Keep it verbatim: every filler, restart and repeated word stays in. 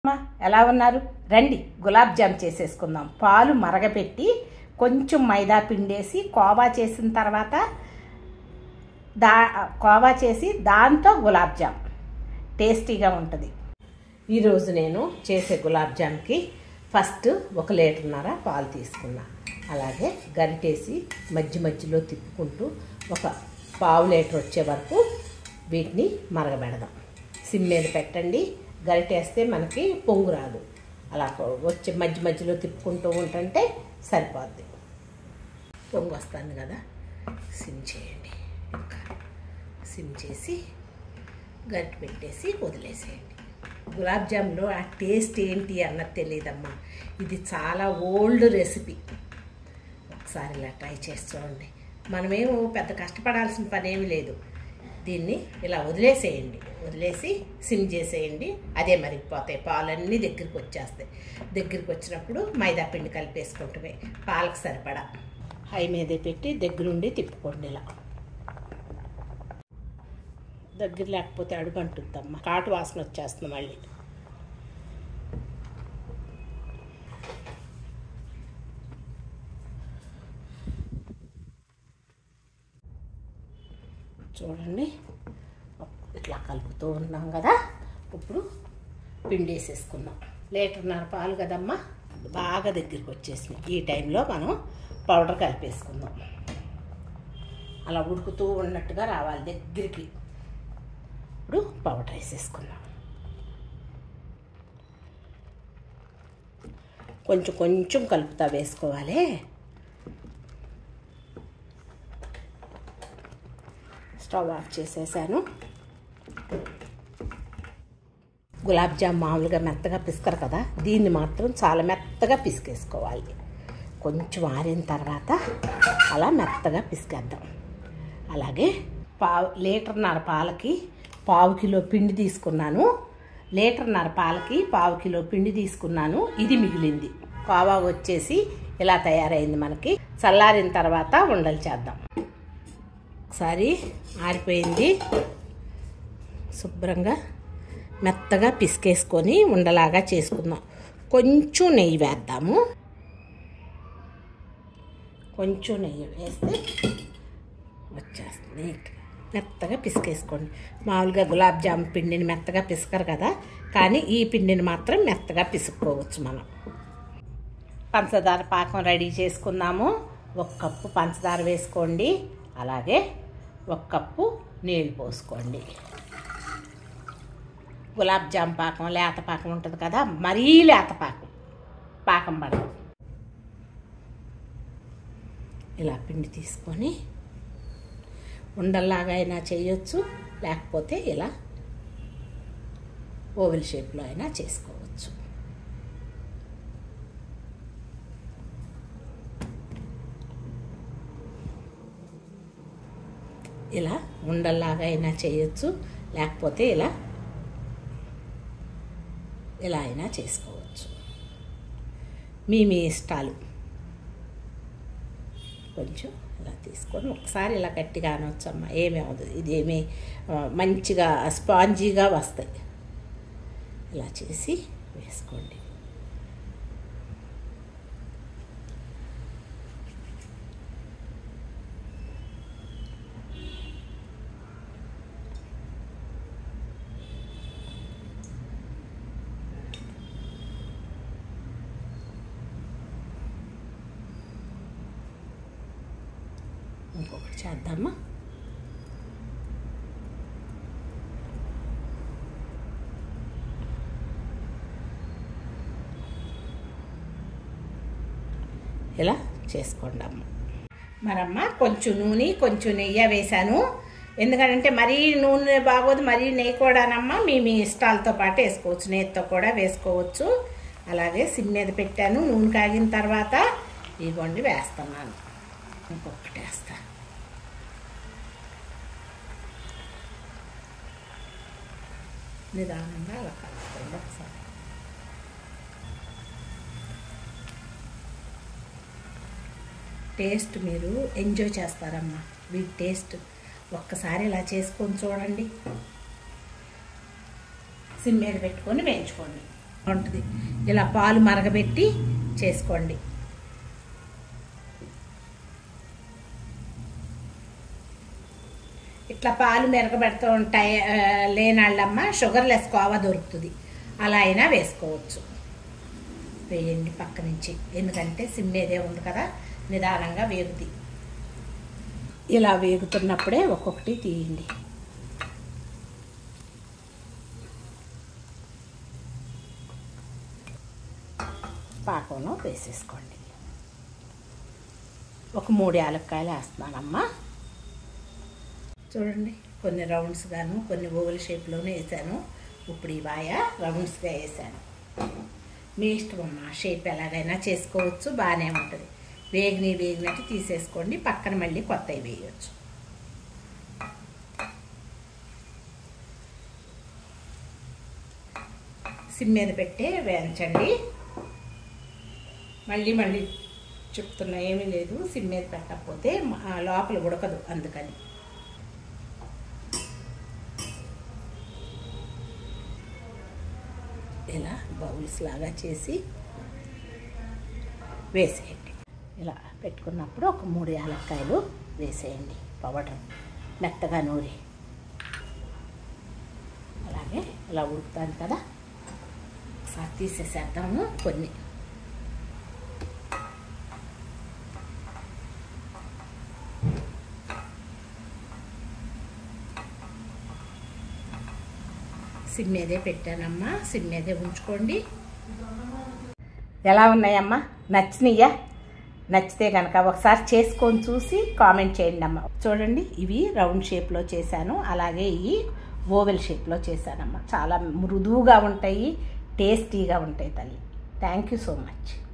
ఎలా ఉన్నారు? రండి గులాబ్ జామ్ చేసేసుకుందాం. పాలు మరగపెట్టి కొంచెం మైదా పిండేసి కోవా చేసిన తర్వాత దా కోవా చేసి దాంతో గులాబ్ జామ్ టేస్టీగా ఉంటుంది. ఈరోజు నేను చేసే గులాబ్ జామ్కి ఫస్ట్ ఒక లీటర్న్నర పాలు తీసుకున్నా. అలాగే గరిటేసి మధ్య మధ్యలో తిప్పుకుంటూ ఒక పావు లీటర్ వచ్చే వరకు వీటిని మరగబెడదాం. సిమ్ మీద పెట్టండి. గరిటేస్తే మనకి పొంగు రాదు. అలా వచ్చే మధ్య మధ్యలో తిప్పుకుంటూ ఉంటుంటే సరిపోద్ది. పొంగు వస్తుంది కదా, సిమ్ చేయండి. ఇంకా సిమ్ చేసి గరిటె పెట్టేసి వదిలేసేయండి. గులాబ్ జామ్లో ఆ టేస్ట్ ఏంటి అన్నది తెలియదమ్మా. ఇది చాలా ఓల్డ్ రెసిపీ. ఒకసారి ఇలా ట్రై చేసి చూడండి. మనమేమో పెద్ద కష్టపడాల్సిన పని ఏమి లేదు. దీన్ని ఇలా వదిలేసేయండి. వదిలేసి సిమ్ చేసేయండి. అదే మరిగిపోతాయి. పాలన్నీ దగ్గరికి వచ్చేస్తాయి. దగ్గరికి వచ్చినప్పుడు మైదా పిండి కలిపేసుకుంటే పాలకు సరిపడా హై మీదే పెట్టి దగ్గరుండి తిప్పుకోండి. ఇలా దగ్గర లేకపోతే అడుగంటుద్దమ్మా. కాటు వాసన వచ్చేస్తుంది మళ్ళీ. చూడండి, ఇట్లా కలుపుతూ ఉన్నాం కదా. ఇప్పుడు పిండి వేసేసుకుందాం. లీటర్న్నర పాలు కదమ్మా, బాగా దగ్గరికి వచ్చేసినాయి. ఈ టైంలో మనం పౌడర్ కలిపేసుకుందాం. అలా ఉడుకుతూ ఉన్నట్టుగా రావాలి దగ్గరికి. ఇప్పుడు పౌడర్ వేసేసుకుందాం. కొంచెం కొంచెం కలుపుతా వేసుకోవాలి. స్టవ్ ఆఫ్ చేసేసాను. గులాబ్ జామ్ మామూలుగా మెత్తగా పిసుకరు కదా, దీన్ని మాత్రం చాలా మెత్తగా పిసికేసుకోవాలి. కొంచెం ఆరిన తర్వాత అలా మెత్తగా పిసికేద్దాం. అలాగే పావు లీటర్న్నర పాలకి పావు కిలో పిండి తీసుకున్నాను. లీటర్న్నర పాలకి పావు కిలో పిండి తీసుకున్నాను. ఇది మిగిలింది. కోవా వచ్చేసి ఇలా తయారైంది. మనకి చల్లారిన తర్వాత ఉండలు చేద్దాం. ఒకసారి ఆరిపోయింది. శుభ్రంగా మెత్తగా పిసికేసుకొని ఉండలాగా చేసుకుందాం. కొంచెం నెయ్యి వేద్దాము. కొంచెం నెయ్యి వేస్తే వచ్చేస్తుంది. మెత్తగా పిసికేసుకోండి. మామూలుగా గులాబ్ జామ్ పిండిని మెత్తగా పిసకరు కదా, కానీ ఈ పిండిని మాత్రం మెత్తగా పిసుక్కోవచ్చు మనం. పంచదార పాకం రెడీ చేసుకుందాము. ఒక కప్పు పంచదార వేసుకోండి. అలాగే ఒక కప్పు నీళ్ళు పోసుకోండి. గులాబ్ జామ్ పాకం లేత పాకం ఉంటుంది కదా, మరీ లేత పాకం పాకం పడదు. ఇలా పిండి తీసుకొని ఉండల్లాగా అయినా చేయొచ్చు, లేకపోతే ఇలా ఓవెల్ షేప్లో అయినా చేసుకోవచ్చు. ఇలా ఉండల్లాగా అయినా చేయొచ్చు, లేకపోతే ఇలా ఇలా అయినా చేసుకోవచ్చు. మీ మీ ఇష్టాలు. కొంచెం ఇలా తీసుకొని ఒకసారి ఇలా గట్టిగా అనవచ్చమ్మా, ఏమీ అవ్వదు. ఇదేమీ మంచిగా స్పాంజీగా వస్తాయి. ఇలా చేసి వేసుకోండి. ఇంకొకటి చేద్దామా. ఇలా చేసుకోండి అమ్మ. మరమ్మ కొంచెం నూనె కొంచెం నెయ్యి వేసాను. ఎందుకంటే మరీ నూనె బాగోదు, మరీ నెయ్యి కూడానమ్మా. మీ మీ ఇష్టాలతో పాటు వేసుకోవచ్చు. నెయ్యితో కూడా వేసుకోవచ్చు. అలాగే సిమ్ మీద పెట్టాను. నూనె కాగిన తర్వాత ఇదిగోండి వేస్తున్నాను. ఇంకొకటి వేస్తా. నిదానంగా అలా కలుపుకోండి ఒకసారి. టేస్ట్ మీరు ఎంజాయ్ చేస్తారమ్మా. వీటి టేస్ట్ ఒక్కసారి ఇలా చేసుకొని చూడండి. సిమ్ మీద పెట్టుకొని వేయించుకోండి. ఉంటుంది. ఇలా పాలు మరగబెట్టి చేసుకోండి. ఇట్లా పాలు మెరగబెడుతూ ఉంటాయి లేనాళ్ళమ్మ షుగర్ లెస్ కోవా దొరుకుతుంది, అలా అయినా వేసుకోవచ్చు. వేయండి పక్క నుంచి, ఎందుకంటే సిమ్మేదే ఉంది కదా, నిదానంగా వేగుతుంది. ఇలా వేగుతున్నప్పుడే ఒక్కొక్కటి తీయండి. పాకంలో వేసేసుకోండి. ఒక మూడు యాలక్కాయలు వేస్తున్నానమ్మా. చూడండి, కొన్ని రౌండ్స్ గాను కొన్ని ఓవల్ షేప్లోనే వేసాను. ఇప్పుడు ఈ వాయ రౌండ్స్గా వేసాను. మీ ఇష్టం అమ్మా, షేప్ ఎలాగైనా చేసుకోవచ్చు, బాగానే ఉంటుంది. వేగిని వేగినట్టు తీసేసుకోండి, పక్కన మళ్ళీ కొత్తవి వేయవచ్చు. సిమ్ మీద పెట్టే వేయించండి. మళ్ళీ మళ్ళీ చెప్తున్నా, ఏమీ లేదు, సిమ్ మీద పెట్టకపోతే లోపల ఉడకదు, అందుకని. ఇలా బౌల్స్ లాగా చేసి వేసేయండి. ఇలా పెట్టుకున్నప్పుడు ఒక మూడు యాలక్కాయలు వేసేయండి, పౌడర్ మెత్తగా నూరి. అలాగే ఇలా ఉడుకుతాను కదా, ఒకసారి తీసేసేద్దాము. కొన్ని సిమ్ మీదే పెట్టానమ్మా, సిమ్ మీదే ఉంచుకోండి. ఎలా ఉన్నాయమ్మా, నచ్చినాయా? నచ్చితే కనుక ఒకసారి చేసుకొని చూసి కామెంట్ చేయండి అమ్మ. చూడండి, ఇవి రౌండ్ షేప్లో చేశాను, అలాగే ఇవి ఓవెల్ షేప్లో చేశానమ్మా. చాలా మృదువుగా ఉంటాయి, టేస్టీగా ఉంటాయి తల్లి. Thank you so much.